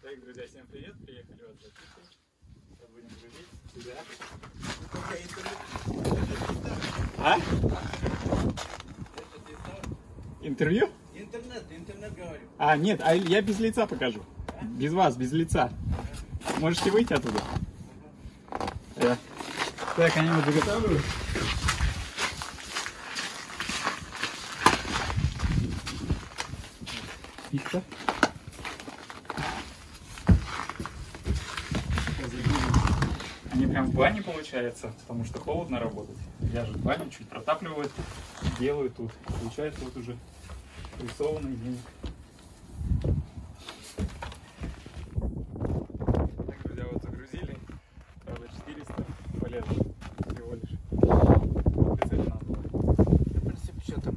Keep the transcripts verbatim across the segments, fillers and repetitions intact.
Так, друзья, всем привет. Приехали вот за Китой. Сейчас будем грузить сюда. А? Интервью? Интернет, интернет говорю. А, нет, а я без лица покажу. А? Без вас, без лица. Можете выйти оттуда? Да. Так, они вот заготавливают. Пихта. Они прям в бане получается, потому что холодно работать. Я же в бане чуть протапливают, делаю тут. Получается вот уже рисованный день. Так, друзья, вот загрузили. Правда, четыреста полезно всего лишь. Вот прицеп надо было. В принципе, что там?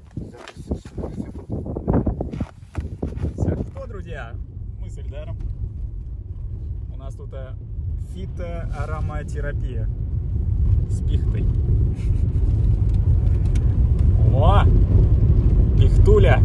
Все, что, друзья, мы с Эльдаром. У нас тут фитоароматерапия с пихтой. О! Пихтуля!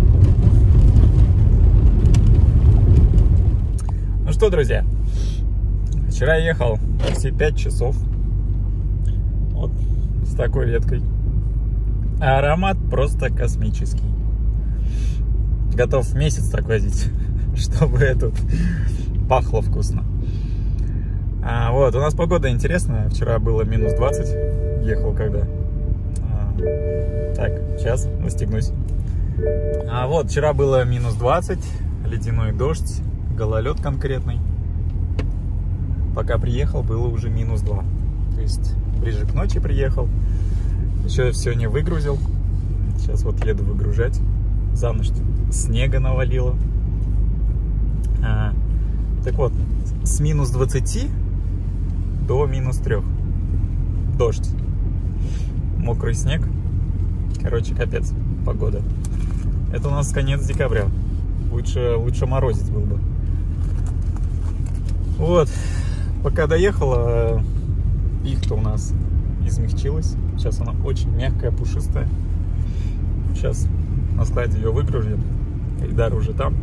Ну что, друзья, вчера ехал все пять часов вот с такой веткой. А аромат просто космический. Готов месяц так возить, чтобы этот пахло вкусно. А, вот, у нас погода интересная. Вчера было минус двадцать. Ехал когда. А, так, сейчас настегнусь. А вот, вчера было минус двадцать. Ледяной дождь. Гололед конкретный. Пока приехал, было уже минус два. То есть, ближе к ночи приехал. Еще все не выгрузил. Сейчас вот еду выгружать. За ночь снега навалило. А, так вот, с минус двадцати до минус трех. Дождь. Мокрый снег. Короче, капец. Погода. Это у нас конец декабря. Лучше, лучше морозить был бы. Вот. Пока доехала, пихта у нас измягчилась. Сейчас она очень мягкая, пушистая. Сейчас на складе ее выгрузим. Эльдар уже там.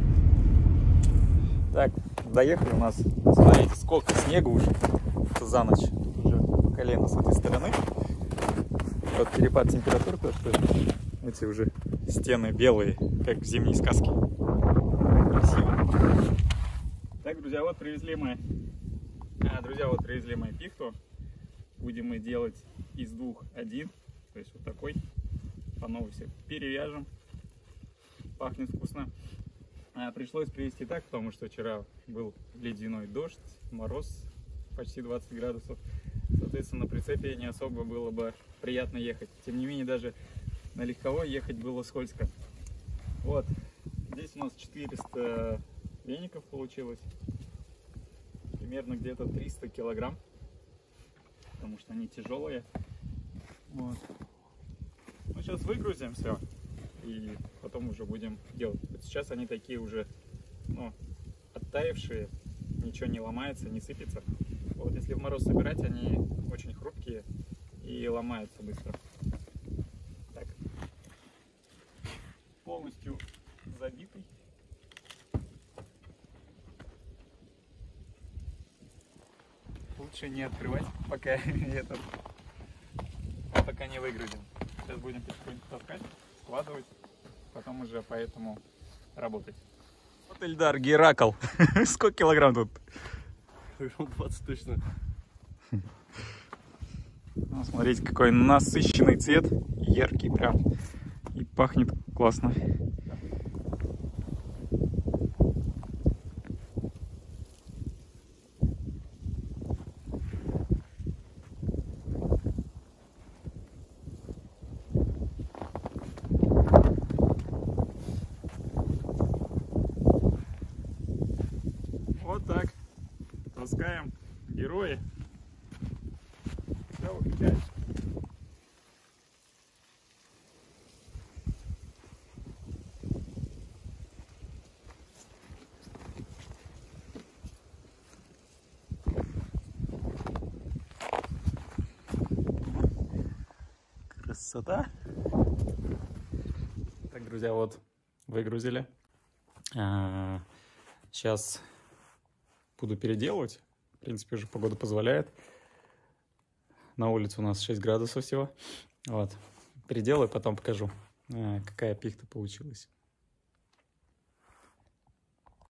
Так, доехали у нас. Смотрите, сколько снега уже за ночь. Тут уже по колено с этой стороны. Вот перепад температур, то что эти уже стены белые, как в зимней сказке. Красиво. Так, друзья, вот привезли мы, а, друзья, вот привезли мы пихту. Будем мы делать из двух один, то есть вот такой. По новой все перевяжем. Пахнет вкусно. А, пришлось привезти так, потому что вчера был ледяной дождь, мороз почти двадцать градусов. Соответственно, на прицепе не особо было бы приятно ехать. Тем не менее, даже на легковой ехать было скользко. Вот. Здесь у нас четыреста веников получилось. Примерно где-то триста килограмм. Потому что они тяжелые. Вот. Ну, сейчас выгрузим все. И потом уже будем делать. Вот сейчас они такие уже, ну, оттаившие. Ничего не ломается, не сыпется. Вот, если в мороз собирать, они очень хрупкие и ломаются быстро. Так. Полностью забитый. Лучше не открывать, пока этот, пока не выгрузим. Сейчас будем потихоньку таскать, складывать, потом уже поэтому работать. Вот Эльдар, Геракл. Сколько килограмм тут? двадцать точно. Ну, смотрите, какой насыщенный цвет, яркий прям, и пахнет классно. Вот так таскаем, герои. Все, выключай. Красота. друзья, вот выгрузили. Сейчас буду переделывать. В принципе, уже погода позволяет. На улице у нас шесть градусов всего. Вот. Переделаю, потом покажу, какая пихта получилась.